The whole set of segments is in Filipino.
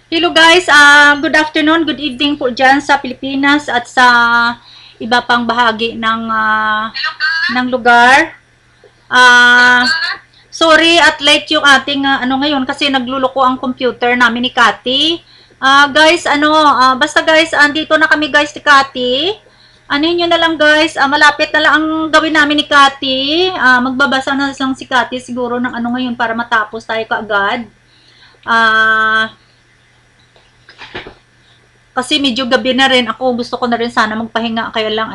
Hello guys, good afternoon, good evening po dyan sa Pilipinas at sa iba pang bahagi ng lugar. Sorry at late yung ating ngayon kasi nagluloko ang computer namin ni Cathy. Guys, basta guys, andito na kami guys ni Cathy. Ano nyo na lang guys, malapit na lang ang gawin namin ni Cathy. Magbabasa na lang si Cathy siguro ng ngayon para matapos tayo kaagad. Kasi medyo gabi na rin ako, gusto ko na rin sana magpahinga, kaya lang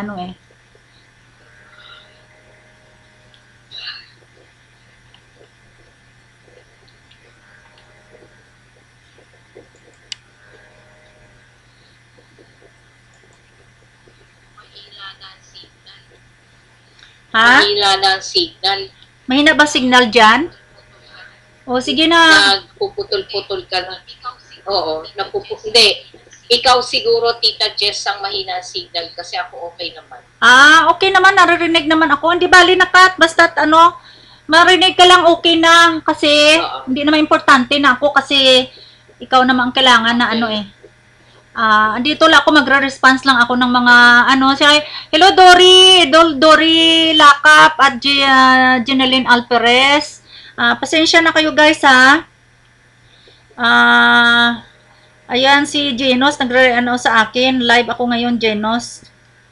Ha? Mahina na ang signal. Mahina ba signal dyan? O, sige na. Nagpuputol-putol ka na. Oo, hindi. Ikaw siguro, Tita Jess, ang mahina ang signal kasi ako okay naman. Okay naman, naririnig naman ako. Hindi bali na cut, basta't marinig ka lang okay na. Kasi, hindi naman importante na ako kasi ikaw naman ang kailangan na andito lang ako, magre-response lang ako ng mga hello Dory Lakap at Jeneline Alperez. Pasensya na kayo guys ha. Ayan si Genos sa akin, live ako ngayon Genos.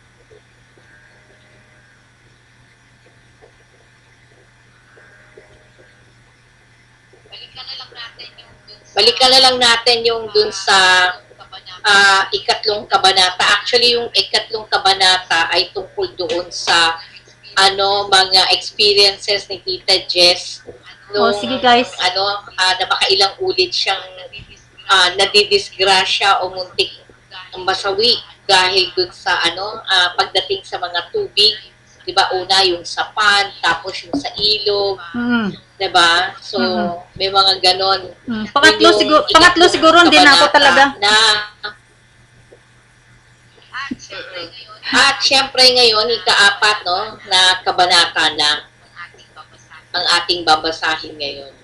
Balikan na lang natin yung dun sa ikatlong kabanata. Actually, yung ikatlong kabanata ay tungkol doon sa mga experiences ni Tita Jess. Sige guys. Na makailang ulit siyang nadidisgrasya o muntik masawi dahil dun sa pagdating sa mga tubig. Diba, una yung sa pan, tapos yung sa ilog. Diba? So, may mga ganon. Pangatlo siguro din ako talaga. At syempre ngayon, ika-apat, na kabanata na ang ating babasahin ngayon.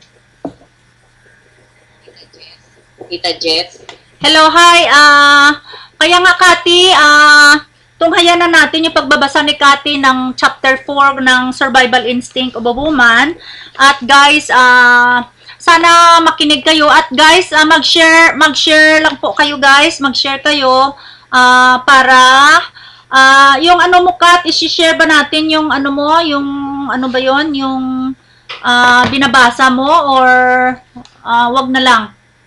Tita Jess? Hello, hi. Kaya nga, Cathy, tunghayan na natin yung pagbabasa ni Cathy ng chapter 4 ng Survival Instinct of a Woman. At guys, sana makinig kayo. At guys, mag-share lang po kayo guys. Mag-share kayo para yung mo Kat, i-share ba natin yung ba yon, yung binabasa mo or wag na lang?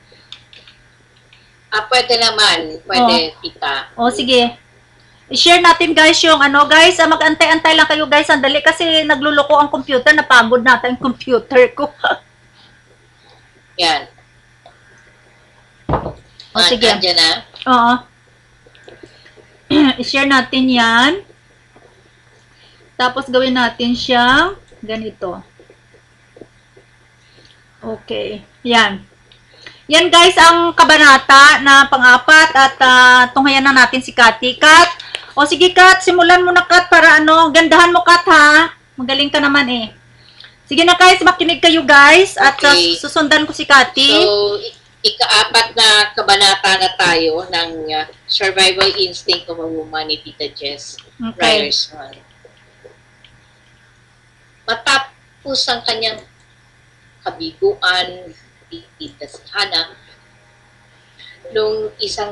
Pwede naman. Pwede, Tita. Sige. I-share natin guys yung guys, mag-antay-antay lang kayo guys, sandali kasi nagluloko ang computer, napagod natin yung computer ko. Yan. Sige. Nandiyan na? Oo. I-share natin yan. Tapos gawin natin siyang ganito. Okay. Yan. Yan guys ang kabanata na pang-apat at tunghayan na natin si Cathy. Kat, sige Kat, simulan mo na Kat para gandahan mo Kat ha. Magaling ka naman Sige na guys, makinig kayo guys at susundan ko si Cathy. So, ika-apat na kabanata na tayo ng Survival Instinct of a Woman ni Tita Jess. Ryerson. Matapos ang kanyang kabiguan, Tita si Hannah, noong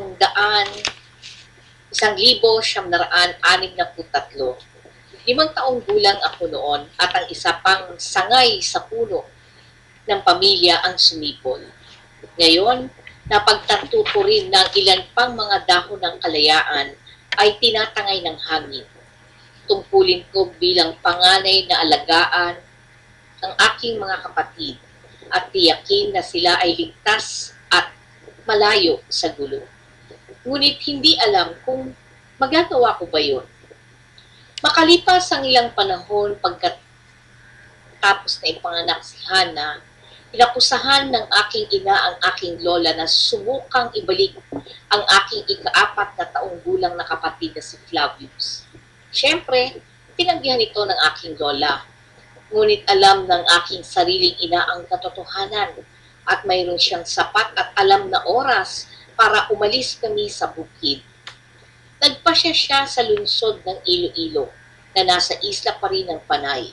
1,963. 5 taong gulang ako noon at ang isa pang sangay sa puno ng pamilya ang sumipol. Ngayon, napagtantuto rin ng ilan pang mga dahon ng kalayaan ay tinatangay ng hangin. Tungkulin ko bilang panganay na alagaan ang aking mga kapatid at tiyakin na sila ay ligtas at malayo sa gulo. Ngunit hindi alam kung magagawa ko ba yun. Makalipas ang ilang panahon pagkatapos na ipanganak si Hannah, inakusahan ng aking ina ang aking lola na subukang ibalik ang aking ika-4 na taong gulang na kapatid na si Flavius. Siyempre, tinanggihan ito ng aking lola. Ngunit alam ng aking sariling ina ang katotohanan at mayroon siyang sapat at alam na oras para umalis kami sa bukid. Nagpasya siya sa lungsod ng Iloilo na nasa isla pa rin ng Panay.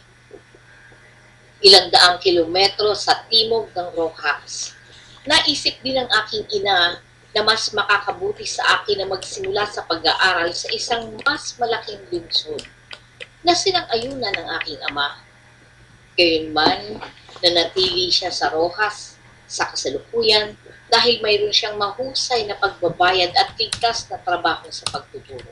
Ilang daang kilometro sa timog ng Rojas. Naisip din ng aking ina na mas makakabuti sa akin na magsimula sa pag-aaral sa isang mas malaking lungsod na sinang-ayunan ng aking ama. Gayunman, nanatili siya sa Rojas sa kasalukuyan dahil mayroon siyang mahusay na pagbabayad at ligtas na trabaho sa pagtuturo.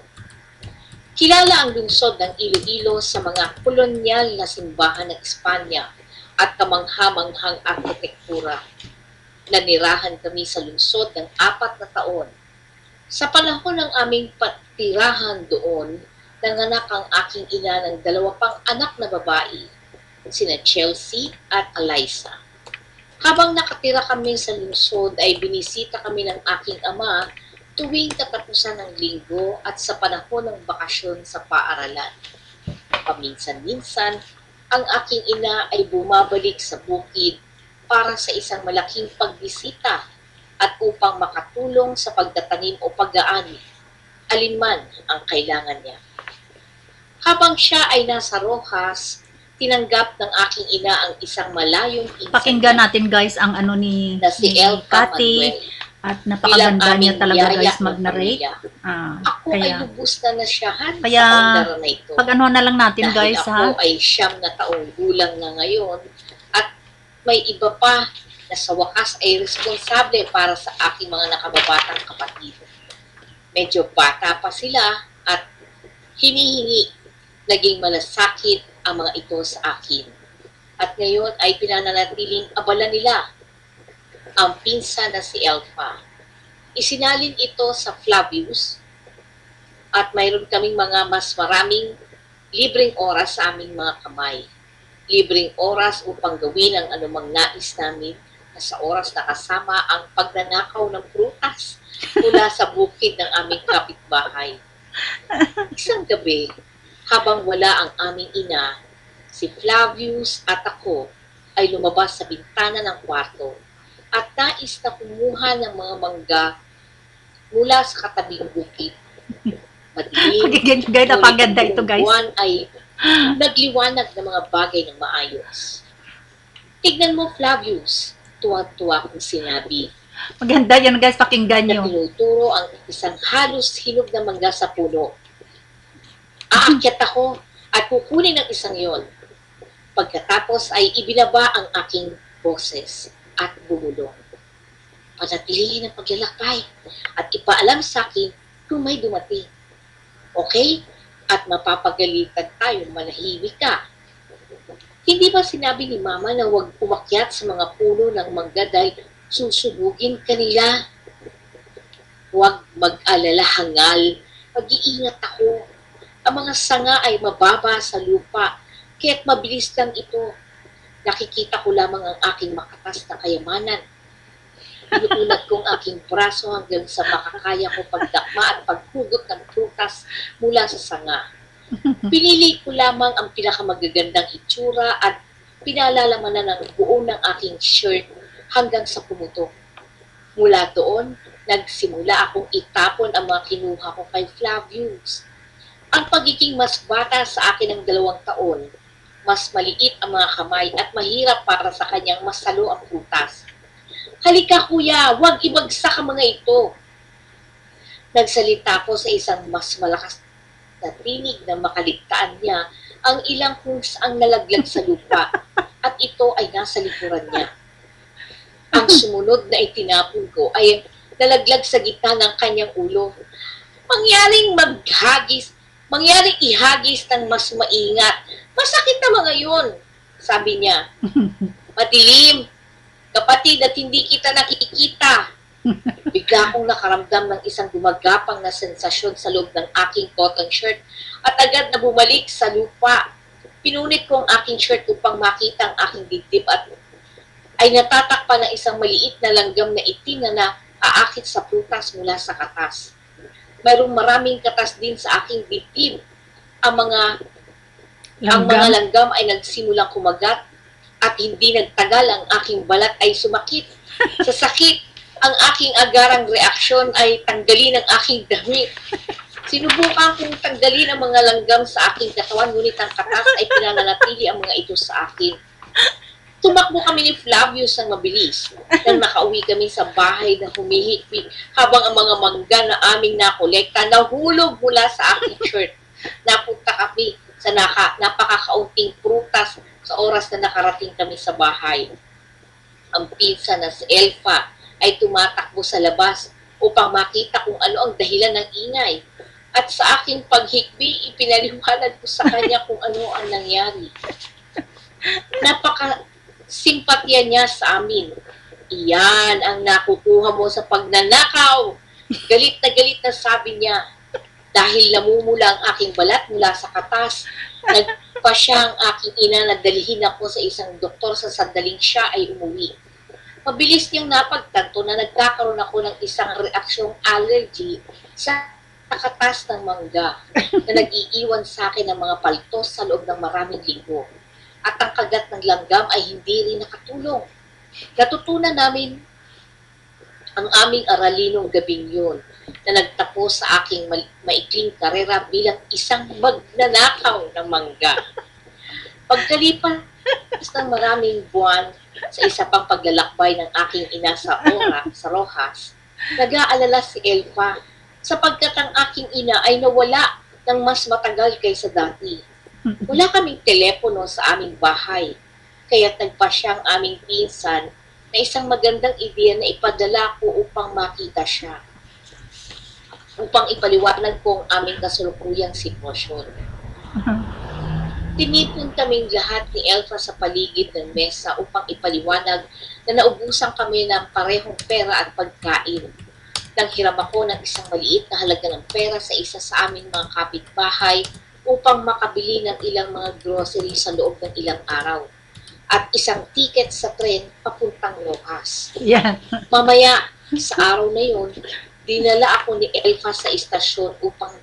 Kilala ang lungsod ng Iloilo sa mga kolonyal na simbahan ng Espanya at kamangha-manghang arkitektura. Nanirahan kami sa lungsod ng 4 na taon. Sa panahon ng aming patirahan doon, nanganak ang aking ina ng 2 pang anak na babae, sina Chelsea at Eliza. Habang nakatira kami sa lungsod ay binisita kami ng aking ama tuwing katapusan ng linggo at sa panahon ng bakasyon sa paaralan. Paminsan-minsan, ang aking ina ay bumabalik sa bukid para sa isang malaking pagbisita at upang makatulong sa pagtatanim o pag-aani, alinman ang kailangan niya. Habang siya ay nasa Rojas, tinanggap ng aking ina ang isang malayong pinsan Pakinggan natin guys ang ano ni na si Elfa Cathy. Manuel. At napakaganda niya talaga guys mag-narrate. Ako ay lubos na nasyahan kaya, sa paandar na ito. Pag ano na lang natin dahil guys ako ay 9 na taong gulang na ngayon at may iba pa na sa wakas ay responsable para sa aking mga nakababatang kapatid. Medyo bata pa sila at hinihingi, naging malasakit ang mga ito sa akin. At ngayon ay pinananatiling abala nila ang pinsan na si Elfa. Isinalin ito sa Flavius at mayroon kaming mga mas maraming libreng oras sa aming mga kamay. Libreng oras upang gawin ang anumang nais namin na sa oras na kasama ang pagnanakaw ng prutas mula sa bukid ng aming kapitbahay. Isang gabi, habang wala ang aming ina, si Flavius at ako ay lumabas sa bintana ng kwarto at nais na kumuha ng mga mangga mula sa katabing bukid. Madilim, guys, napaganda ito guys. Buwan ay nagliwanag ng mga bagay ng maayos. Tignan mo, Flavius, tuwang-tuwa kong sinabi. Maganda yan guys, pakinggan nyo. Na tinuturo ang isang halos hinog na mangga sa puno. Aakyat ako at kukunin ang isang yon. Pagkatapos ay ibinaba ang aking boses at bumulong. Panatilihin ang paglalakbay at ipaalam sa akin kung may dumating. Okay? At mapapagalitan tayo, manahimik ka. Hindi ba sinabi ni Mama na huwag umakyat sa mga puno ng mangga dahil susubugin kanila? Huwag mag-alala, hangal. Mag-iingat ako. Ang mga sanga ay mababa sa lupa, kaya't mabilis lang ito. Nakikita ko lamang ang aking makatas na kayamanan. Inuunat kong aking braso hanggang sa makakaya ko pagdakma at paghugot ng prutas mula sa sanga. Pinili ko lamang ang pinakamagagandang itsura at pinalalamanan ng buo ng aking shirt hanggang sa pumutok. Mula doon, nagsimula akong itapon ang mga kinuha ko kay Flavius. Ang pagiging mas bata sa akin ng 2 taon, mas maliit ang mga kamay at mahirap para sa kanyang masalo ang prutas. Halika kuya, huwag ibagsak ang mga ito. Nagsalita ko sa isang mas malakas na tinig na makaligtaan niya ang ilang kung saang nalaglag sa lupa at ito ay nasa likuran niya. Ang sumunod na itinapon ko ay nalaglag sa gitna ng kanyang ulo. Mangyaring ihagis ng mas maingat. Masakit na mga yun, sabi niya. Madilim, kapatid at hindi kita nakikita. Bigla akong nakaramdam ng isang gumagapang na sensasyon sa loob ng aking cotton shirt at agad na bumalik sa lupa. Pinunit ko ang aking shirt upang makita ang aking dibdib at ay natatakpan ng isang maliit na langgam na itim na naaakit sa prutas mula sa katas. Mayroong maraming katas din sa aking dibdib. Ang mga langgam ay nagsimulang kumagat at hindi nagtagal ang aking balat ay sumakit Sa sakit, ang aking agarang reaksyon ay tanggalin ang aking damit. Sinubukan kong tanggalin ang mga langgam sa aking katawan, ngunit ang katas ay pinananatili ang mga ito sa akin. Tumakbo kami ni Flavius ng mabilis nang makauwi kami sa bahay na humihikbi habang ang mga mangga na aming nakolekta nahulog mula sa aking shirt. Napunta kami sa napakakaunting prutas sa oras na nakarating kami sa bahay. Ang pinsan na si Elfa ay tumatakbo sa labas upang makita kung ano ang dahilan ng ingay. At sa aking paghikbi, ipinaliwanag ko sa kanya kung ano ang nangyari. Napaka-simpatya niya sa amin. Iyan ang nakukuha mo sa pagnanakaw. Galit na sabi niya. Dahil namumula ang aking balat mula sa katas, nagpa siya ang aking ina na dalhin ako sa isang doktor sa sandaling siya ay umuwi. Mabilis niyang napagtanto na nagkakaroon ako ng isang reaksyong allergy sa katas ng mangga na nag-iiwan sa akin ng mga paltos sa loob ng maraming linggo. At ang kagat ng langgam ay hindi rin nakatulong. Natutunan namin ang aming aralinong gabing yun na nagtapos sa aking maikling karera bilang isang magnanakaw ng mangga. Pagkalipas ng maraming buwan sa isa pang paglalakbay ng aking ina sa Rojas, nag-aalala si Elfa sapagkat ang aking ina ay nawala ng mas matagal kaysa dati. Wala kaming telepono sa aming bahay, kaya't nagpa siya ang aming pinsan na isang magandang ideya na ipadala ko upang makita siya, upang ipaliwanag ko ang aming kasalukuyang sitwasyon. Tinipon kaming lahat ni Elfa sa paligid ng mesa upang ipaliwanag na naubusan kami ng parehong pera at pagkain. Nang hiram ako ng isang maliit na halaga ng pera sa isa sa aming mga kapitbahay upang makabili ng ilang mga grocery sa loob ng ilang araw. At isang ticket sa tren papuntang Rojas. Yan. Mamaya, sa araw na yun, dinala ako ni Elfa sa istasyon upang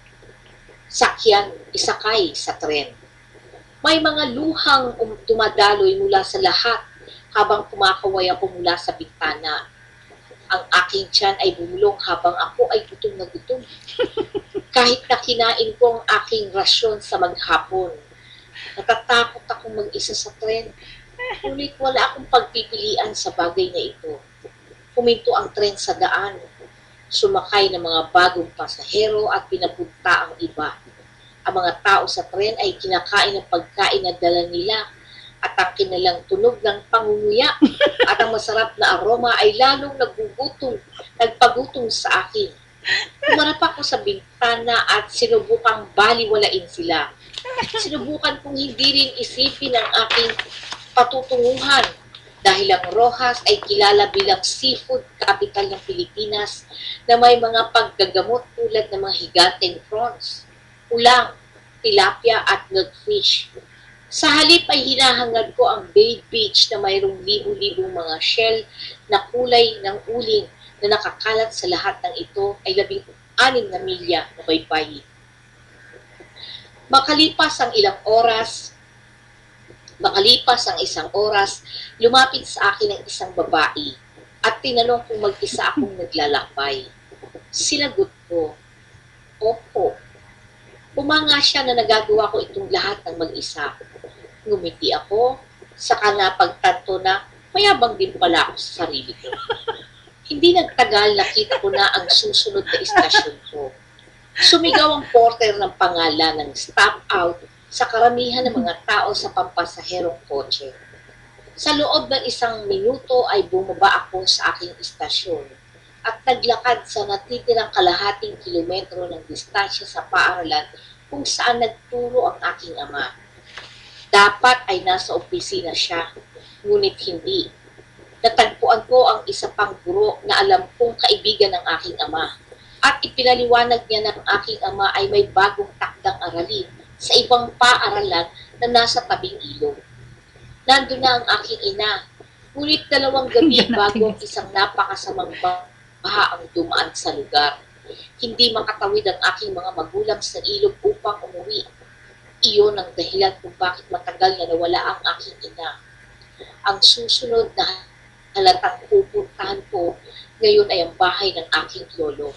isakay sa tren. May mga luhang dumadaloy mula sa lahat habang kumakaway ako mula sa bintana. Ang aking tiyan ay bumulong habang ako ay gutom na gutom. Kahit na kinain ko ang aking rasyon sa maghapon. Natatakot akong mag-isa sa tren. Ngunit wala akong pagpipilian sa bagay na ito. Huminto ang tren sa daan. Sumakay ng mga bagong pasahero at pinapunta ang iba. Ang mga tao sa tren ay kinakain ng pagkain na dala nila at ang kinilang tunog ng pangunguya at ang masarap na aroma ay lalong nagpagutong sa akin. Umarap ako sa bintana at sinubukang baliwalain sila. Sinubukan kong hindi rin isipin ang aking patutunguhan dahil ang Rojas ay kilala bilang seafood capital ng Pilipinas na may mga paggagamot tulad ng mga higanteng prawns, ulang, tilapia at milkfish. Sa halip ay hinahangad ko ang Bay Beach na mayroong libu-libong mga shell na kulay ng uling na nakakalat sa lahat ng ito ay 16 na milya na baybayin. Makalipas ang isang oras, lumapit sa akin ang isang babae at tinanong kung mag-isa akong naglalakbay. Sinagot ko, opo. Pumanga siya na nagagawa ko itong lahat ng mag-isa. Ngumiti ako, saka napagtanto na mayabang din pala ako sa sarili ko. Hindi nagtagal, nakita ko na ang susunod na istasyon ko. Sumigaw ang porter ng pangalan ng stop out sa karamihan ng mga tao sa pampasaherong kotse. Sa loob ng 1 minuto ay bumaba ako sa aking istasyon at naglakad sa natitirang kalahating kilometro ng distansya sa paaralan kung saan nagturo ang aking ama. Dapat ay nasa opisina siya, ngunit hindi. Natagpuan ko ang isa pang guro na alam kong kaibigan ng aking ama at ipinaliwanag niya na ang aking ama ay may bagong takdang aralin sa ibang paaralan na nasa tabing ilog. Nandun na ang aking ina, ngunit 2 gabi bago ang isang napakasamang baha ang dumaan sa lugar. Hindi makatawid ang aking mga magulang sa ilog upang umuwi. Iyon ang dahilan kung bakit matagal na nawala ang aking ina. Ang susunod na halatang pupuntahan ko ngayon ay ang bahay ng aking lolo.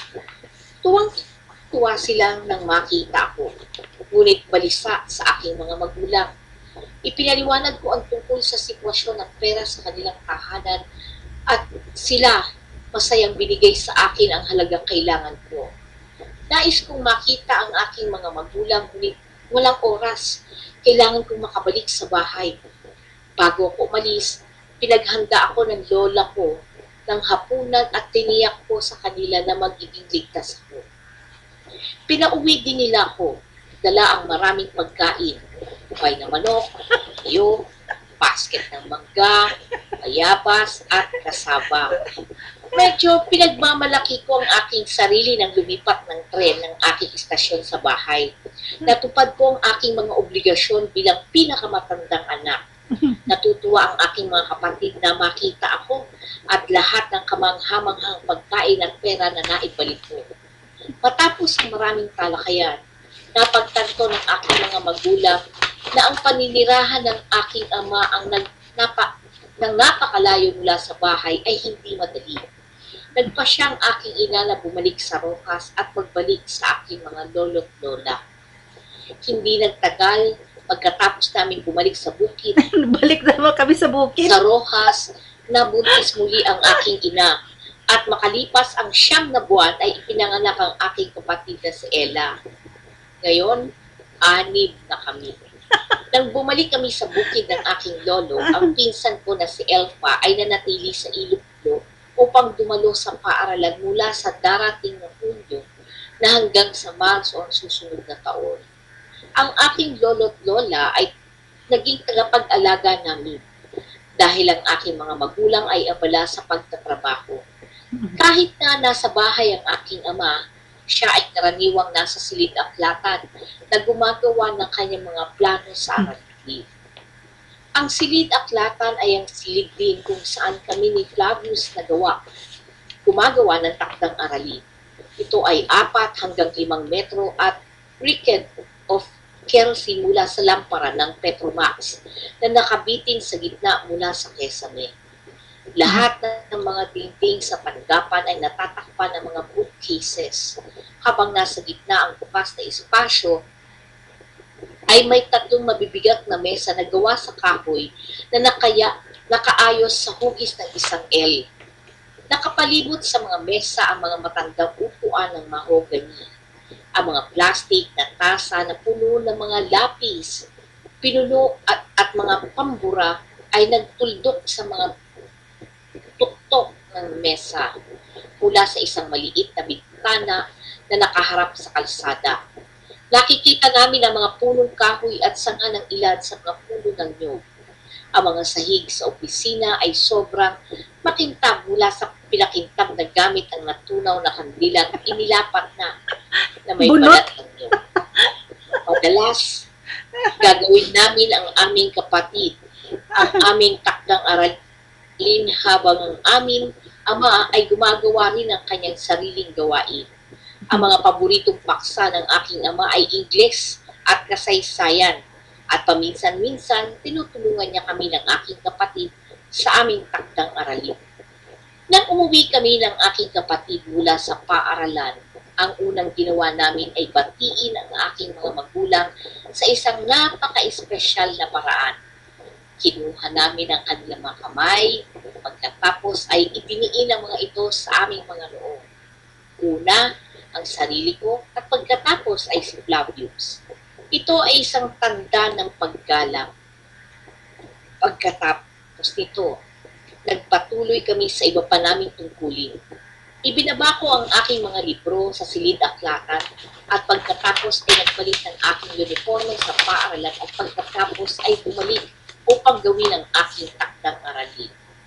Tuwang-tuwa silang nang makita ako, ngunit balisa sa aking mga magulang. Ipinaliwanag ko ang tungkol sa sitwasyon ng pera sa kanilang tahanan at sila masayang binigay sa akin ang halagang kailangan ko. Nais kong makita ang aking mga magulang, ngunit walang oras. Kailangan kong makabalik sa bahay. Bago ako umalis, pinaghanda ako ng lola ko ng hapunan at tiniyak ko sa kanila na magiging ligtas ako. Pinauwi din nila ako, dala ang maraming pagkain, ukay na manok, iyo, basket ng mangga, bayabas at kasaba. Medyo pinagmamalaki ko ang aking sarili nang lumipat ng tren ng aking istasyon sa bahay. Natupad ko ang aking mga obligasyon bilang pinakamatandang anak. Natutuwa ang aking mga kapatid na makita ako at lahat ng kamanghamanghang pagkain at pera na naibalik ko. Matapos ang maraming talakayan, napagtanto ng aking mga magulang na ang paninirahan ng aking ama nang napakalayo mula sa bahay ay hindi madali. Nagpa siyang aking ina na bumalik sa Rojas at magbalik sa aking mga lolo't lola. Hindi nagtagal, pagkatapos namin bumalik sa bukid, Balik naman kami sa bukid. sa Rojas, nabuntis muli ang aking ina. At makalipas ang 9 na buwan ay ipinanganak ang aking kapatid na si Ella. Ngayon, 6 na kami. Nang bumalik kami sa bukid ng aking lolo, ang pinsan ko na si Elfa ay nanatili sa Ilocos upang dumalo sa paaralan mula sa darating na Hulyo na hanggang sa Marso ang susunod na taon. Ang aking lolo't lola ay naging tagapag-alaga namin dahil ang aking mga magulang ay abala sa pagtatrabaho. Kahit na nasa bahay ang aking ama, siya ay karaniwang nasa silid-aklatan na gumagawa ng kanyang mga plano sa aralin. Ang silid-aklatan ay ang silid din kung saan kami ni Flavius gumagawa ng takdang aralin. Ito ay 4 hanggang 5 metro at briquette of kerosene mula sa lampara ng Petromax na nakabitin sa gitna mula sa kesame. Lahat ng mga dingding sa tanggapan ay natatakpan ng mga bookcases. Habang nasa gitna ang bukas na espasyo, ay may 3 mabibigat na mesa na gawa sa kahoy na nakaayos sa hugis ng isang L. Nakapalibot sa mga mesa ang mga matandang upuan ng mahogany. Ang mga plastik na tasa na puno ng mga lapis, pinuno at mga pambura ay nagtuldok sa mga tuktok ng mesa mula sa isang maliit na bintana na nakaharap sa kalsada. Nakikita namin ang mga punong kahoy at sanga ng ilad sa mga puno ng nyog. Ang mga sahig sa opisina ay sobrang makintab mula sa pinakintab na gamit ang natunaw na kandila at inilapat na may balat ng nyog. Madalas, gagawin namin ang aming kapatid, ang aming takdang aralin habang ang aming ama ay gumagawa rin ng kanyang sariling gawain. Ang mga paboritong paksa ng aking ama ay Ingles at kasaysayan at paminsan-minsan tinutulungan niya kami ng aking kapatid sa aming takdang aralin. Nang umuwi kami ng aking kapatid mula sa paaralan, ang unang ginawa namin ay batiin ang aking mga magulang sa isang napaka-espesyal na paraan. Kinuha namin ang kanilang mga kamay, pagkatapos ay itiniin ang mga ito sa aming mga noo. Una, ang sarili ko at pagkatapos ay si Flavius. Ito ay isang tanda ng paggalang. Pagkatapos nito, nagpatuloy kami sa iba pa naming tungkulin. Ibinaba ko ang aking mga libro sa silid-aklatan at pagkatapos ay nagpalit ng aking uniforme sa paaralan at pagkatapos ay bumalik upang gawin ang aking takdang aralin.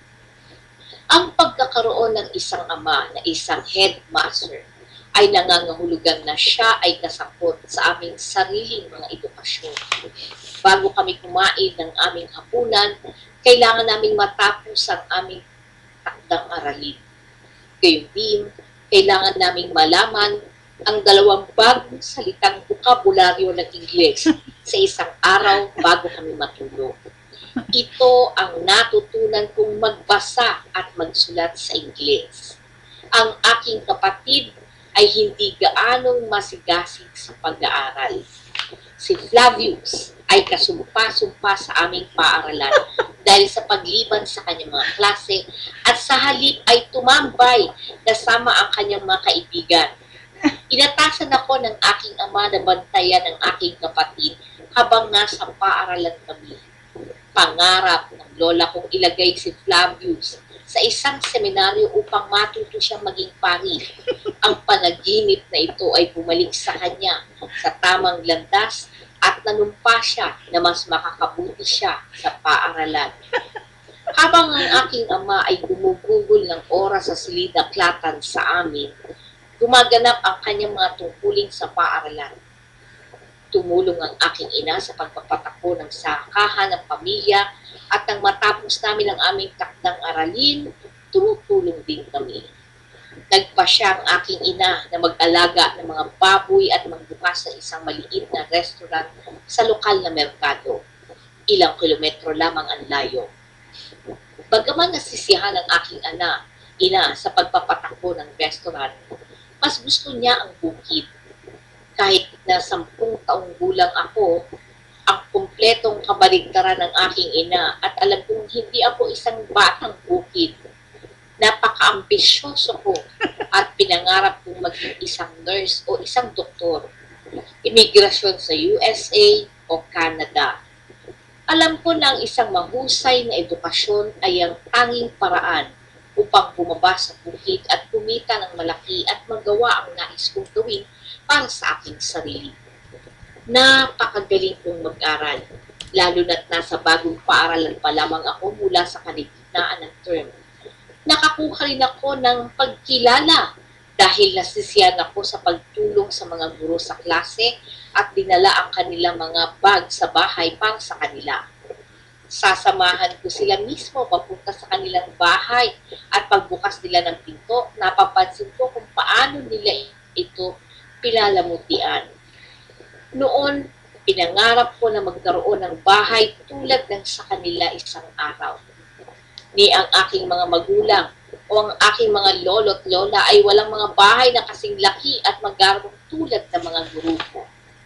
Ang pagkakaroon ng isang ama na isang headmaster ay nangangahulugan na siya ay kasangkot sa aming sariling mga edukasyon. Bago kami kumain ng aming hapunan, kailangan naming matapos ang aming takdang aralin. Gayun din, kailangan naming malaman ang 2 bagong salitang bokabularyo ng Ingles sa isang araw bago kami matulog. Ito ang natutunan kong magbasa at magsulat sa Ingles. Ang aking kapatid ay hindi gaanong masigasig sa pag-aaral. Si Flavius ay kasumpa-sumpa sa aming paaralan dahil sa pagliban sa kanyang mga klase at sa halip ay tumambay kasama ang kanyang mga kaibigan. Inatasan ako ng aking ama na bantayan ang aking kapatid habang nasa paaralan kami. Pangarap ng lola kong ilagay si Flavius sa isang seminaryo upang matuto siyang maging pari. Ang panaginip na ito ay bumalik sa kanya sa tamang landas at nanumpa siya na mas makakabuti siya sa paaralan. Habang ang aking ama ay gumugugol ng oras sa silid-aklatan sa amin, gumaganap ang kanyang mga tungkulin sa paaralan. Tumulong ang aking ina sa pagpapatakbo ng sakahan ng pamilya at nang matapos namin ang aming takdang aralin, tumutulong din kami. Nagpasya ang aking ina na mag-alaga ng mga baboy at magbukas ng isang maliit na restaurant sa lokal na merkado. Ilang kilometro lamang ang layo. Bagaman nasisiyahan ang aking ina sa pagpapatakbo ng restaurant, mas gusto niya ang bukid. Kahit na 10 taong gulang ako, ang kumpletong kabaligtaran ng aking ina at alam kong hindi ako isang batang bukid. Napaka-ambisyoso ko at pinangarap kong maging isang nurse o isang doktor. Imigrasyon sa USA o Canada. Alam ko na ang isang mahusay na edukasyon ay ang tanging paraan upang bumaba sa bukid at kumita ng malaki at magawa ang nais kong gawin para sa aking sarili. Napakagaling kong mag-aral, lalo na't nasa bagong paaralan pa lamang ako mula sa kaligtaan ng term. Nakakuha rin ako ng pagkilala dahil nasisiyan ako sa pagtulong sa mga guro sa klase at dinala ang kanilang mga bag sa bahay para sa kanila. Sasamahan ko sila mismo papunta sa kanilang bahay at pagbukas nila ng pinto, napapansin ko kung paano nila ito pinalamutian. Noon, pinangarap ko na magkaroon ng bahay tulad ng sa kanila isang araw. Ni ang aking mga magulang o ang aking mga lolo't lola ay walang mga bahay na kasing laki at magarong tulad ng mga guro ko.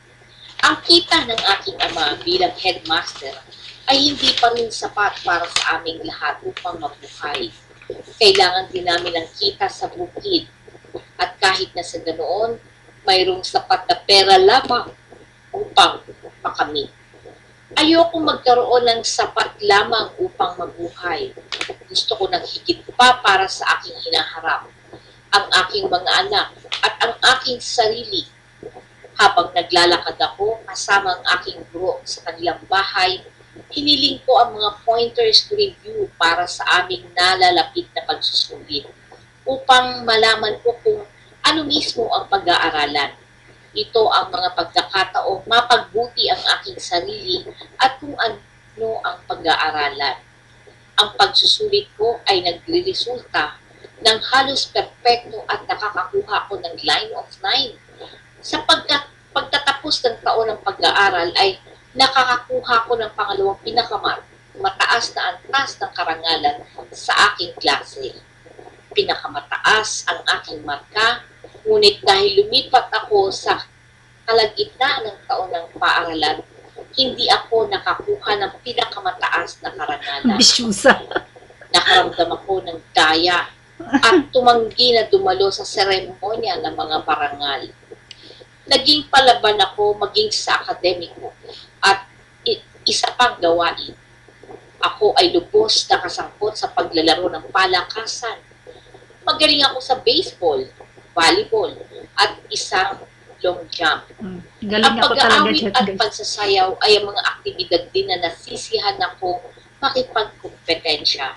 Ang kita ng aking ama bilang headmaster ay hindi pa rin sapat para sa aming lahat upang mabuhay. Kailangan din namin ang kita sa bukid at kahit na sa ganoon, mayroong sapat na pera lamang upang makamit. Ayoko magkaroon ng sapat lamang upang mabuhay. Gusto ko ng higit pa para sa aking hinaharap, ang aking mga anak at ang aking sarili. Habang naglalakad ako kasama ang aking guro sa kanilang bahay, hiniling ko ang mga pointers to review para sa aming nalalapit na pagsusulit upang malaman ko kung ano mismo ang pag-aaralan. Ito ang mga pagkakataong mapagbuti ang aking sarili at kung ano ang pag-aaralan. Ang pagsusulit ko ay nagre-resulta ng halos perpekto at nakakakuha ko ng line of 9. Sa pagtatapos ng taon ng pag-aaral ay nakakakuha ko ng pangalawang pinakamataas na antas ng karangalan sa aking klase. Pinakamataas ang aking marka, ngunit dahil lumipat ako sa kalagitnaan ng taon ng paaralan, hindi ako nakakuha ng pinakamataas na karangalan. Bisyusa. Nakaramdam ako ng daya at tumanggi na dumalo sa seremonya ng mga parangal. Naging palaban ako maging sa akademiko at isa pang gawain. Ako ay lubos na kasangkot sa paglalaro ng palakasan. Magaling ako sa baseball, volleyball, at isang long jump. Ang pag-aawit at pagsasayaw ay ang mga aktibidad din na nasisihan ako makipagkompetensya.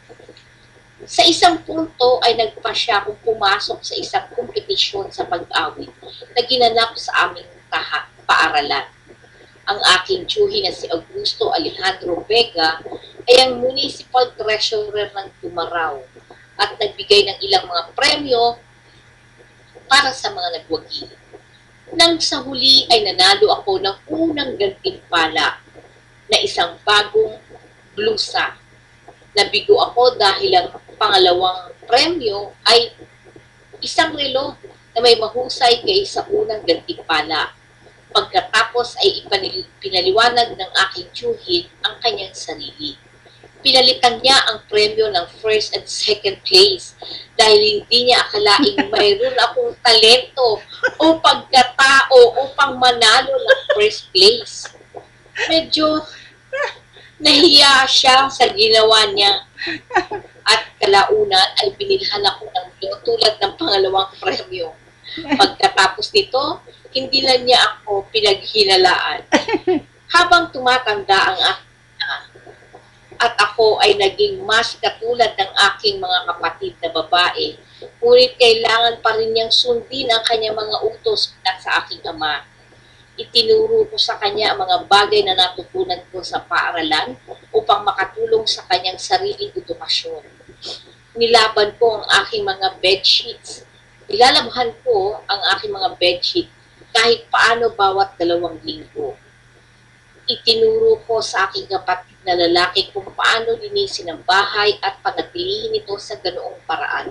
Sa isang punto ay nagpasya akong pumasok sa isang kompetisyon sa pag-awit na ginanap sa aming paaralan. Ang aking tiyuhi na si Augusto Alejandro Vega ay ang municipal treasurer ng Tumaraw at nagbigay ng ilang mga premyo para sa mga nagwagi. Nang sa huli ay nanalo ako ng unang gantimpala na isang bagong blusa. Nabigo ako dahil ang pangalawang premyo ay isang relo na may mahusay kaysa unang gantimpala. Pagkatapos ay pinaliwanag ng aking tiyuhin ang kanyang sarili. Pinalitan niya ang premyo ng first and second place dahil hindi niya akalaing mayroon akong talento o pagkatao upang manalo ng first place. Medyo nahiya siya sa ginawa niya. At kalaunan ay binilhan ako ng tulad ng pangalawang premyo. Pagkatapos nito, hindi na niya ako pinaghinalaan. Habang tumatanda ang aking at ako ay naging mas katulad ng aking mga kapatid na babae, ngunit kailangan pa rin niyang sundin ang kanyang mga utos at sa aking ama. Itinuro ko sa kanya ang mga bagay na natutunan ko sa paaralan upang makatulong sa kanyang sariling edukasyon. Nilaban ko ang aking mga bedsheets. Nilalabhan ko ang aking mga bedsheet kahit paano bawat 2 linggo. Itinuro ko sa aking kapatid na lalaki kung paano linisin ang bahay at panatilihin ito sa ganoong paraan.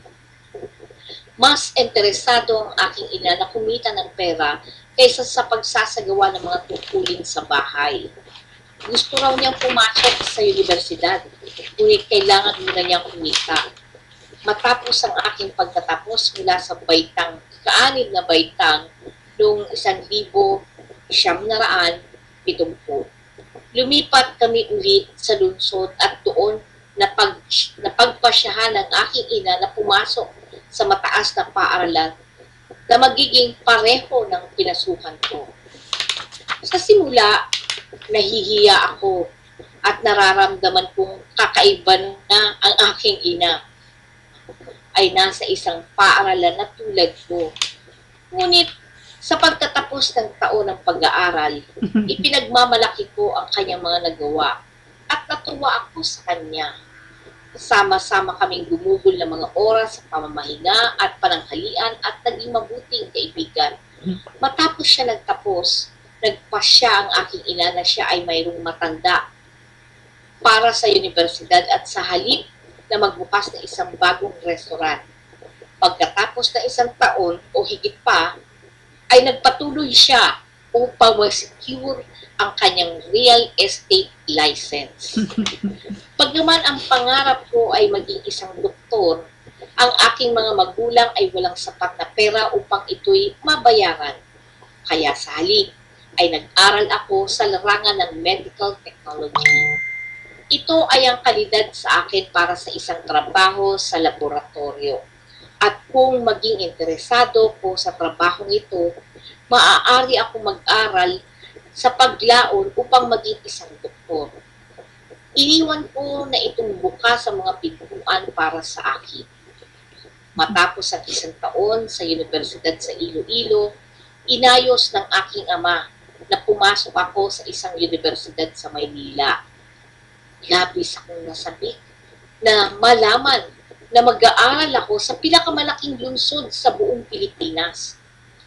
Mas interesado ang aking ina na kumita ng pera kaysa sa pagsasagawa ng mga tungkulin sa bahay. Gusto raw niyang pumasok sa universidad, ngunit kailangan muna niyang kumita. Matapos ang aking pagtatapos mula sa baitang, ka-6 na baitang noong 1970, lumipat kami ulit sa lungsod at doon napagpasyahan ng aking ina na pumasok sa mataas na paaralan na magiging pareho ng pinasukan ko. Sa simula, nahihiya ako at nararamdaman kong kakaiba na ang aking ina ay nasa isang paaralan na tulad ko. Ngunit sa pagtatapos ng taon ng pag-aaral, ipinagmamalaki ko ang kanyang mga nagawa at natuwa ako sa kanya. Sama-sama kaming gumugol ng mga oras sa pamamahinga at pananghalian at naging mabuting kaibigan. Matapos siya nagtapos, nagpasya ang aking ina na siya ay mayroong matanda para sa universidad at sa halip na magbukas ng isang bagong restaurant. Pagkatapos ng 1 taon o higit pa, ay nagpatuloy siya upang ma-secure ang kanyang real estate license. Pagkaman ang pangarap ko ay maging isang doktor, ang aking mga magulang ay walang sapat na pera upang ito'y mabayaran. Kaya sa halip ay nag-aral ako sa larangan ng medical technology. Ito ay ang kalidad sa akin para sa isang trabaho sa laboratorio. At kung maging interesado ko sa trabahong ito, maaari ako mag-aral sa paglaon upang maging isang doktor. Iniwan ko na itong bukas sa mga pintuan para sa akin. Matapos ang 1 taon sa universidad sa Iloilo, inayos ng aking ama na pumasok ako sa isang universidad sa Maynila. Labis akong nasabik na malaman na mag-aaral ako sa pinakamalaking lungsod sa buong Pilipinas.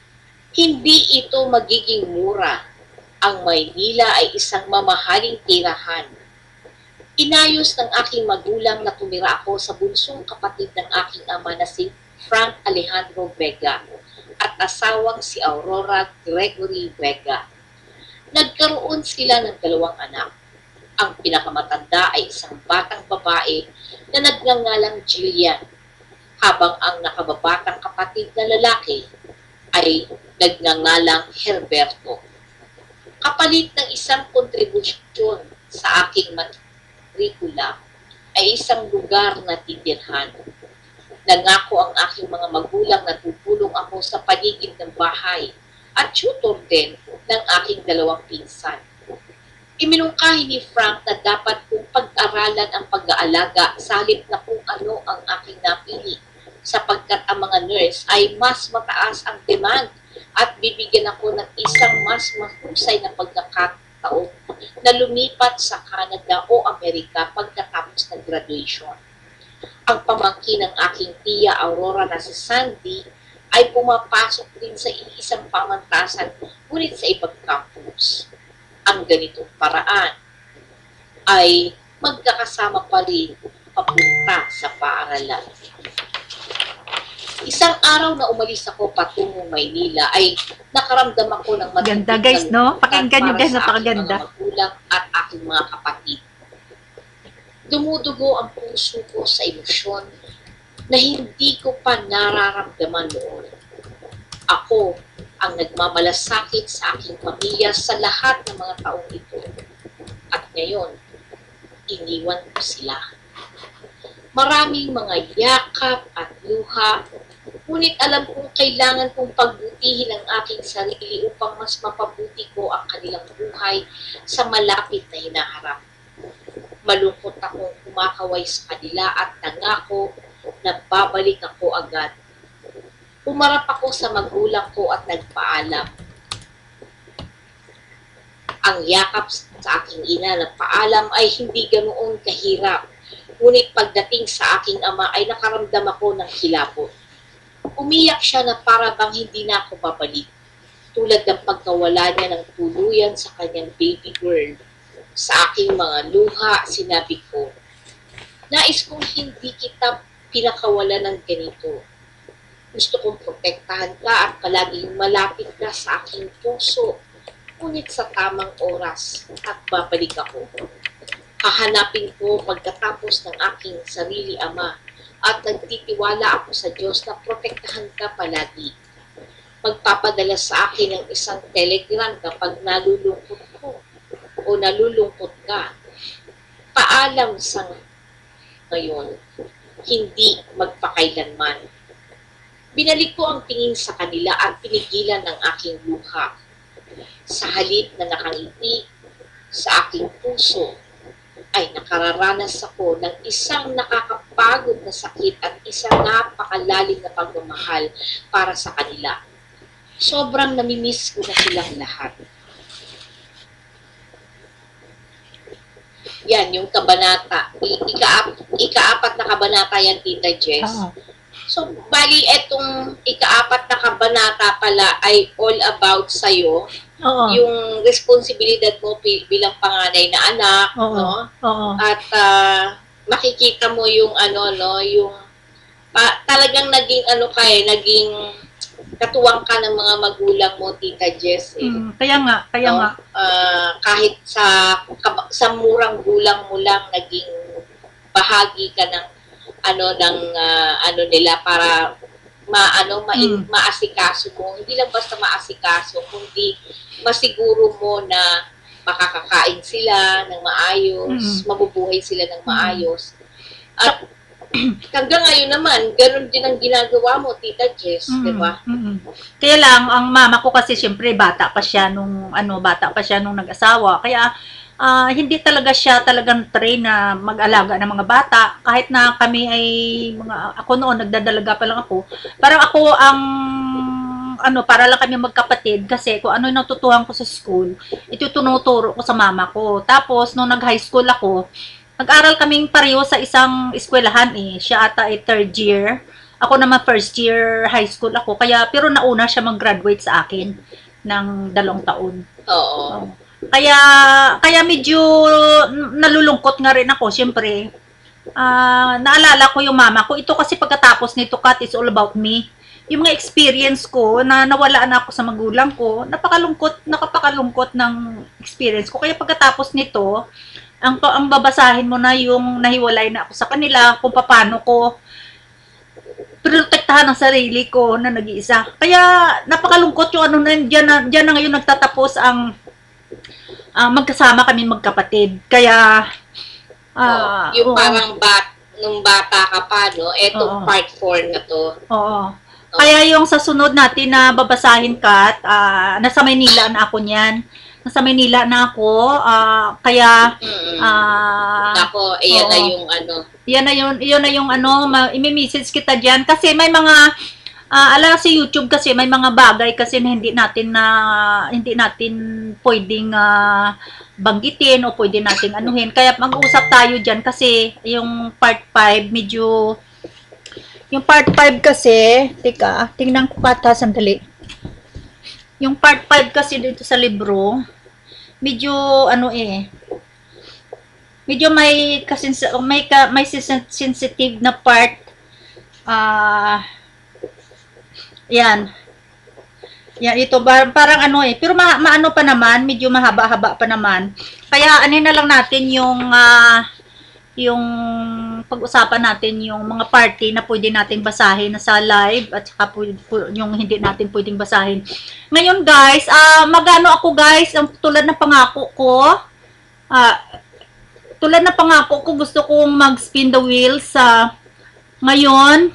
Hindi ito magiging mura. Ang Maynila ay isang mamahaling tirahan. Inayos ng aking magulang na tumira ako sa bunsong kapatid ng aking ama na si Frank Alejandro Vega at asawang si Aurora Gregory Vega. Nagkaroon sila ng 2 anak. Ang pinakamatanda ay isang batang babae na nagngangalang Jillian, habang ang nakababatang kapatid na lalaki ay nagngangalang Herberto. Kapalit ng isang kontribusyon sa aking matrikula ay isang lugar na titirhan. Nangako ang aking mga magulang na tutulong ako sa paligid ng bahay at tutor din ng aking 2 pinsan. Iminungkahi ni Frank na dapat kong pag-aralan ang pag-aalaga sa halip na kung ano ang aking napili, sapagkat ang mga nurse ay mas mataas ang demand at bibigyan ako ng isang mas mahusay na pagkakataon na lumipat sa Canada o Amerika pagkatapos ng graduation. Ang pamangkin ng aking tiya Aurora na si Sandy ay pumapasok din sa isang pamantasan ngunit sa ibang campus. Ang ganitong paraan ay magkakasama pa rin papunta sa paaralan. Isang araw na umalis ako patungong Maynila ay nakaramdam ako ng Ganda guys, no? Pakinggan nyo guys, napakaganda. Mga magulang at aking mga kapatid. Dumudugo ang puso ko sa emosyon na hindi ko pa nararamdaman noon. Ako ang nagmamalasakit sa aking pamilya sa lahat ng mga taong ito. At ngayon, iniwan ko sila. Maraming mga yakap at luha, ngunit alam kong kailangan kong pagbutihin ang aking sarili upang mas mapabuti ko ang kanilang buhay sa malapit na hinaharap. Malungkot akong kumakaway sa kanila at nangako na babalik ako agad. Umarap ako sa magulang ko at nagpaalam. Ang yakap sa aking ina na paalam ay hindi ganoon kahirap. Ngunit pagdating sa aking ama ay nakaramdam ako ng kilabot. Umiyak siya na para bang hindi na ako babalik. Tulad ng pagkawala niya ng tuluyan sa kanyang baby girl. Sa aking mga luha, sinabi ko, nais kong hindi kita pinakawala ng ganito. Gusto kong protektahan ka at palaging malapit ka sa aking puso. Ngunit sa tamang oras at babalik ako. Hahanapin ko pagkatapos ng aking sarili ama at nagtitiwala ako sa Diyos na protektahan ka palagi. Magpapadala sa akin ng isang telegram kapag nalulungkot ko o nalulungkot ka. Paalam sa ngayon, hindi magpakailanman. Binalik ko ang tingin sa kanila at pinigilan ng aking luha. Sa halip na nakangiti sa aking puso, ay nakararanas ako ng isang nakakapagod na sakit at isang napakalalim na pagmamahal para sa kanila. Sobrang namimiss ko na silang lahat. Yan, yung kabanata. Ika-apat na kabanata yan, Tita Jess. So, bali, etong ika-apat na kabanata pala ay all about sa'yo. Oo. Yung responsibilidad mo bilang panganay na anak, Oo. no? Oo. At makikita mo yung yung talagang naging naging katuwang ka ng mga magulang mo, Tita Jess. Kaya nga. Kahit sa murang gulang mo lang naging bahagi ka ng nila para maasikaso mo. Hindi lang basta maasikaso, kundi masiguro mo na makakakain sila ng maayos, mabubuhay sila ng maayos. At hanggang ngayon naman, ganun din ang ginagawa mo, Tita Jess, di ba? Kaya lang, ang mama ko kasi siyempre bata pa siya nung nag-asawa. Kaya hindi talaga siya talagang train na mag-alaga ng mga bata. Kahit na kami ay ako noon nagdadalaga pa lang ako. Parang ako ang para lang kami magkapatid kasi kung ano yung natutuhan ko sa school, ito tinuturo ko sa mama ko. Tapos nung nag-high school ako, nag-aral kaming pareho sa isang eskwelahan Siya ata ay third year. Ako naman first year high school ako. Pero nauna siya mag-graduate sa akin ng 2 taon. Oo. Kaya medyo nalulungkot nga rin ako, syempre. Naalala ko yung mama ko. Ito kasi pagkatapos nito, Kat, it's all about me. Yung mga experience ko na nawala na ako sa magulang ko, nakapakalungkot ng experience ko. Kaya pagkatapos nito, ang babasahin mo na yung nahiwalay na ako sa kanila, kung paano ko protektahan ang sarili ko na nag-iisa. Kaya napakalungkot yung dyan na ngayon nagtatapos ang magkasama kami magkapatid. Kaya yung parang nung bata ka pa, no? Etong part 4 na to. Oo. Kaya yung sa sunod natin na babasahin, Kat, nasa Maynila na ako niyan. Nasa Maynila na ako, kaya ako, iyan na yung Iyan na yung i-message kita diyan kasi may mga alam sa YouTube kasi may mga bagay kasi na hindi natin pwedeng banggitin o pwede nating anuhin. Kaya mag-usap tayo diyan kasi yung part 5 medyo yung part 5 kasi, tingnan ko kata sandali. Yung part 5 kasi dito sa libro, medyo Medyo may sensitive na part. Yan. Yan, ito parang ano eh, pero maano pa naman, medyo mahaba-haba pa naman. Kaya ano na lang natin yung pag-usapan natin yung mga party na pwede nating basahin na sa live at saka yung hindi natin pwedeng basahin. Ngayon guys, magano ako guys, tulad ng pangako ko, gusto kong mag-spin the wheel sa ngayon.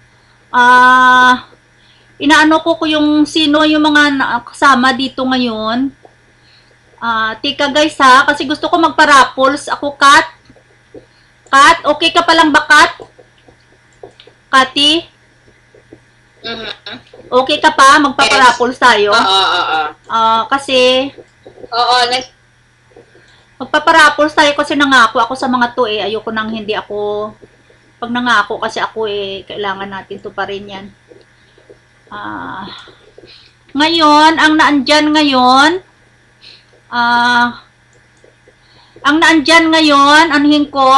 Inaano ko yung sino yung mga kasama dito ngayon. Tika guys ha, kasi gusto ko magpa-raffles. Ako, Kat, okay ka palang ba, Kat? Kati? Okay ka pa? Magpapa-raffles tayo? Kasi magpapa-raffles tayo kasi nangako ako sa mga to eh. Ayoko nang hindi ako, pag nangako kasi ako eh, kailangan natin to pa rin yan. Ngayon, ang naandyan ngayon, anuhin ko,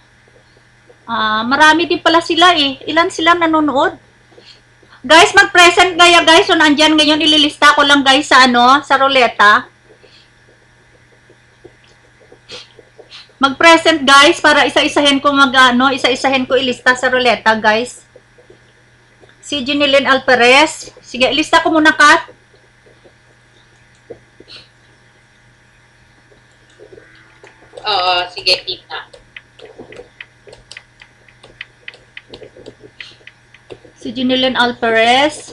marami din pala sila eh. Ilan sila nanonood? Guys, mag-present kaya guys, so naandyan ngayon, ililista ko lang guys sa sa ruleta. Mag-present guys, para isa-isahin ko isa-isahin ko ilista sa ruleta guys. Si Jeneline Alperez. Sige, ilista ko muna, Kat. Oo, sige, tita. Si Jeneline Alperez.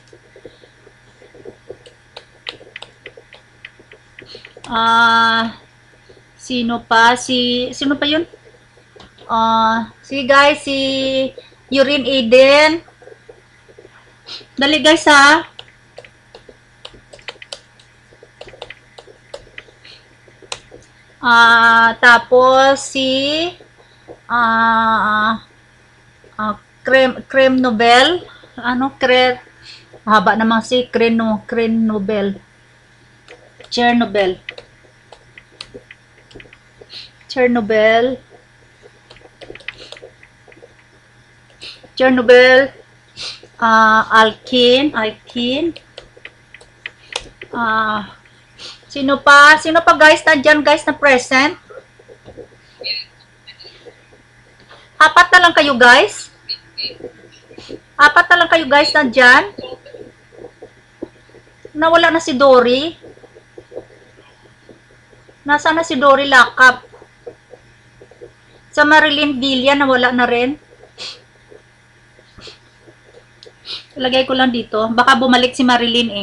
Sino pa? Sino pa yun? Guys, si Yurin Eden. Dali guys ha. Tapos si Creme Nobel. Haba naman si Creme Nobel. Chernobyl. Alkin. Sino pa guys nandiyan guys na present? Apat na lang kayo guys nandiyan. Nawala na si Dory. Nasaan na si Dory Lakap? Sa Marilyn Villa nawala na rin. Ilagay ko lang dito. Baka bumalik si Marilyn eh.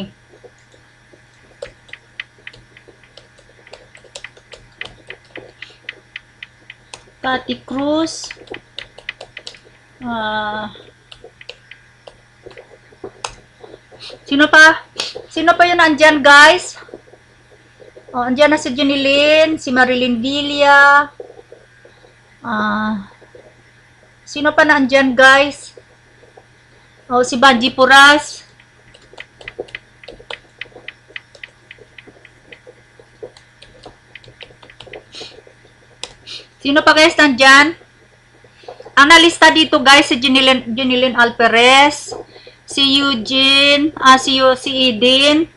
Cathy Cruz. Sino pa yun nandyan guys? Andyan na si Jeneline, si Marilyn Villa. Sino pa nandyan guys? Si Banji Puras. Sino pa guys nandyan? Ang nalista dito guys, si Jeneline Alperez, si Eugene, si Eden,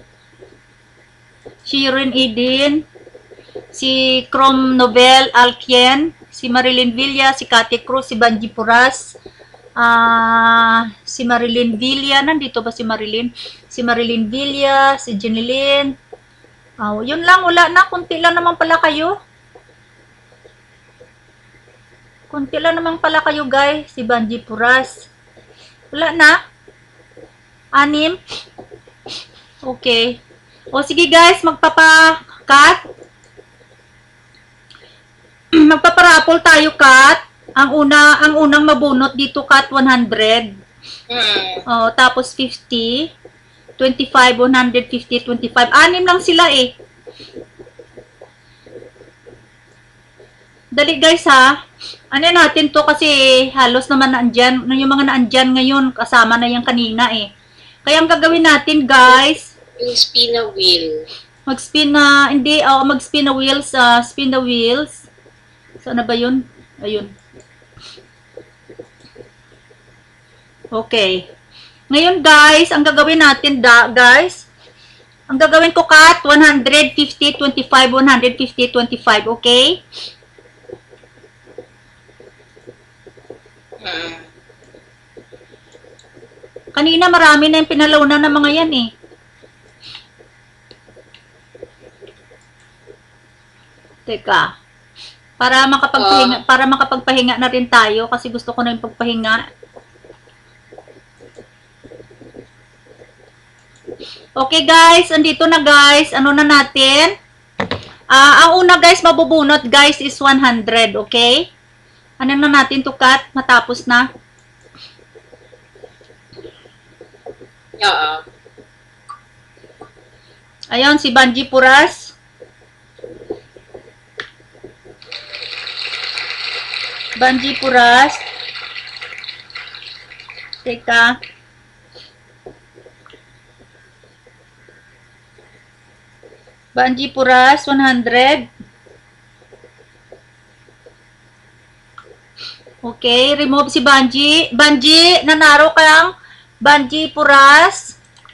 si Yurin Eden, si Creme Nobel Alkien, si Marilyn Villa, si Cathy Cruz, si Banji Puras, si Marilyn Villa, nandito ba si Marilyn? Si Marilyn Villa, si Jeneline. Yun lang, wala na, kunti lang naman pala kayo. Guys, si Banji Puras. Wala na? 6? Okay. Sige guys, magpapa-cut. Magpapa-raffle tayo, Cut. Ang unang mabunot dito, Cut, 100. Tapos 50, 25, 150, 25. 6 lang sila eh. Dali guys ha. Ano natin to kasi halos naman naandyan. Yung mga naandyan ngayon, kasama na yung kanina eh. Kaya ang gagawin natin guys, yung spin a wheel. mag-spin na, hindi, mag-spin na wheels, spin the wheels. Saan na ba yun? Ayun. Okay. Ngayon guys, ang gagawin natin ang gagawin ko cut 150, 25, 150, 25. Okay? Kanina marami na yung pinalaunan ng mga yan eh. Teka. Para makapagpahinga na rin tayo kasi gusto ko na yung pagpahinga. Okay guys, andito na guys. Ano na natin? Ang una guys, mabubunot guys is 100. Okay? Ano na natin to cut? Matapos na. Ayun, si Banji Puras. Banji Puras. Teka. Banji Puras, 100. Okay, remove si Banji. Banji, nanaro kang Banji Puras.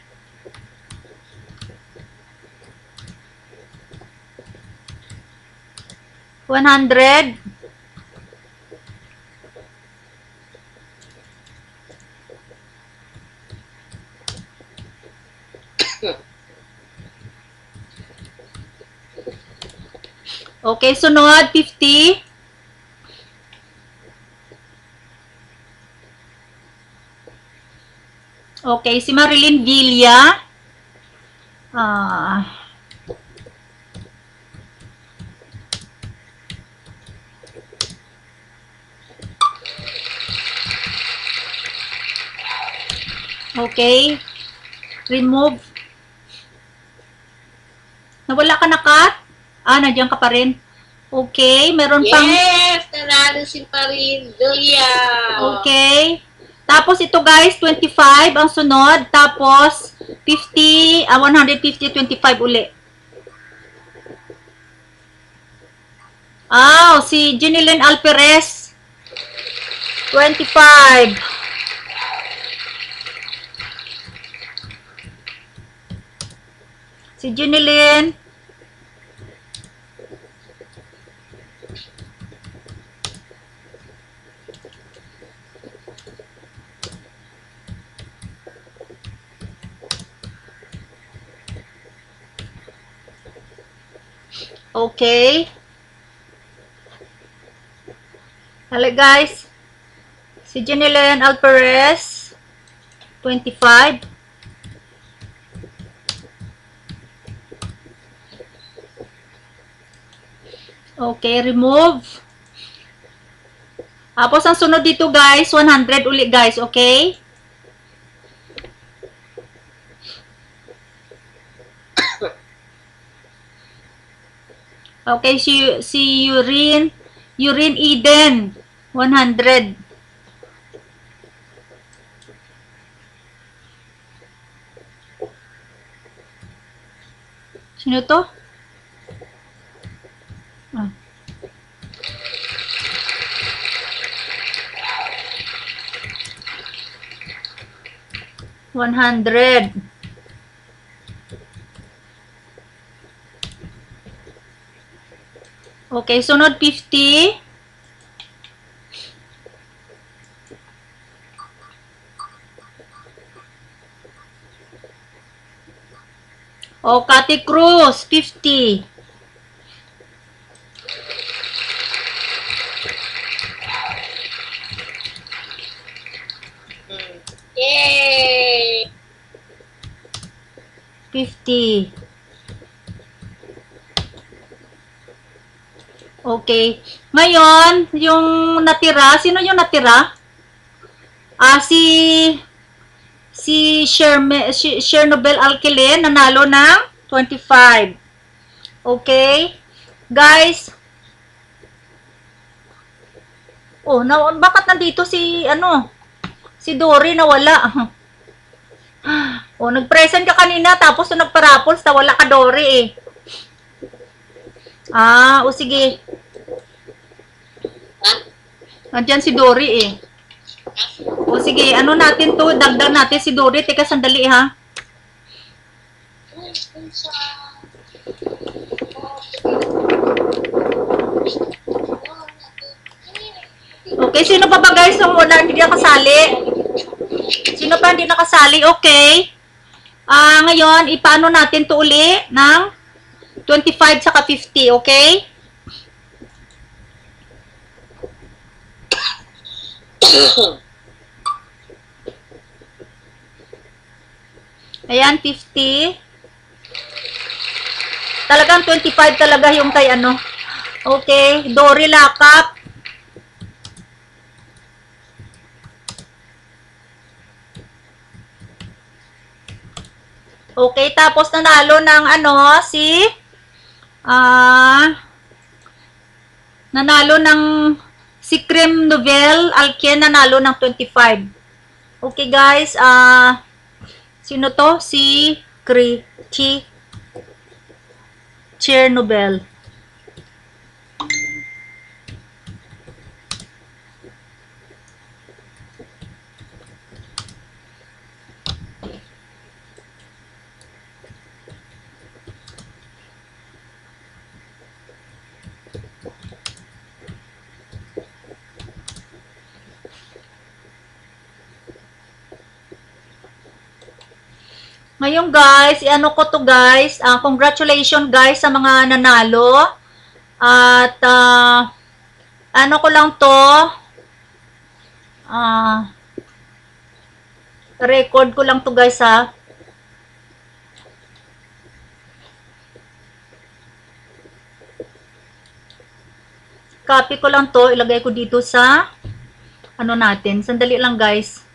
$100. Okay, sunod, 50. Okay, si Marilyn Villa. Okay. Remove. Nawala ka na, Kat? Nandiyan ka pa rin. Okay, meron pang... Yes! Nanalo si Marilyn Villa. Okay. Tapos ito guys, 25 ang sunod. Tapos 50, 150, 25 uli. Si Jeneline Alperez. 25. Si Jeneline. Okay. Hello guys. Si Jeneline Alperez. 25. Okay, remove. Tapos ang sunod dito guys, 100 ulit guys, okay? Okay, si Urine Eden, 100. Sino to? 100. Okay, sunod 50. Cathy Cruz, 50. Yay! 50. Okay. Ngayon, yung natira, sino yung natira? Si Chernobyl Alkilin, nanalo ng 25. Okay? Guys. Bakit nandito si Dory nawala? Nag-present ka kanina, tapos nagparapos, nawala ka Dory eh. Sige. Andyan si Dory eh. O sige, ano natin to? Dagdag natin si Dory. Teka, sandali ha. Okay, sino pa ba guys yung wala hindi nakasali? Sino pa hindi nakasali? Okay. Ngayon, ipaano natin to uli ng 25 saka 50, okay? Ayan, 50. Talagang 25 talaga yung kay ano. Okay, Dory Lakap. Okay, tapos nanalo ng ano, nanalo ng si Cream Novel, Alken, nanalo ng 25. Okay guys, sino to? Si Chernobyl. Ngayon guys, ano ko to guys, congratulations guys sa mga nanalo. At ano ko lang to, record ko lang to guys ha. Copy ko lang to, ilagay ko dito sa ano natin. Sandali lang guys.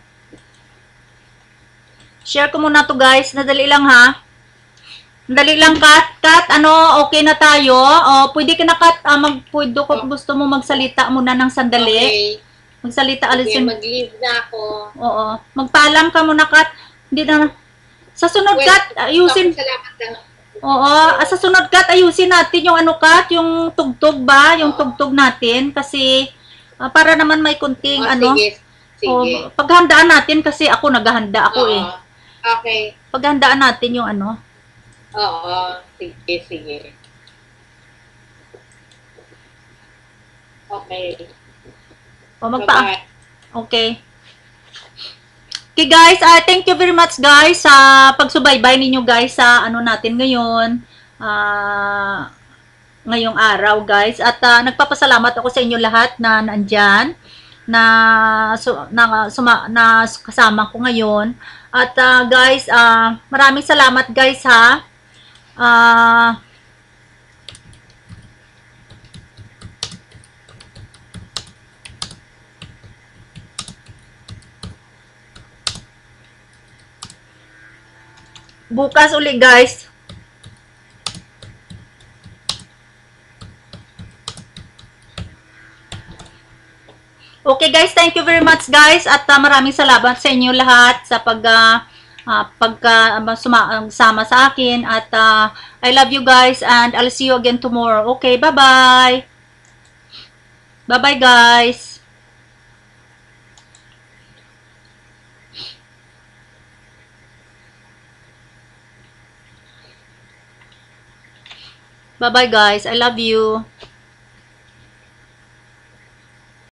Share ko muna to guys. Nadali lang ha. Nadali lang cut. Ano, okay na tayo. O, pwede ka na cut. Pwede ko gusto mo magsalita muna ng sandali. Okay. Magsalita alisin. Okay, mag-leave na ako. Oo. Magpaalam ka muna cut. Hindi na. Sa sunod cut, ayusin. Salamat lang. Oo. Sa sunod cut, ayusin natin yung ano cut, yung tugtog ba? Yung tugtog natin. Kasi, para naman may kunting ano. Sige. Sige. Paghandaan natin kasi ako naghahanda ako eh. Okay. Paghandaan natin yung ano. Oo. Sige. Okay. O Okay. Okay guys, thank you very much guys sa pagsubaybay ninyo guys sa ano natin ngayon. Ngayong araw guys. At nagpapasalamat ako sa inyo lahat na nandyan. Na kasama ko ngayon. At guys, maraming salamat guys ha. Bukas uli guys. Okay guys, thank you very much guys at maraming salamat sa inyo lahat sa sama sa akin at I love you guys and I'll see you again tomorrow. Okay, bye-bye. Bye-bye guys. Bye-bye guys. I love you.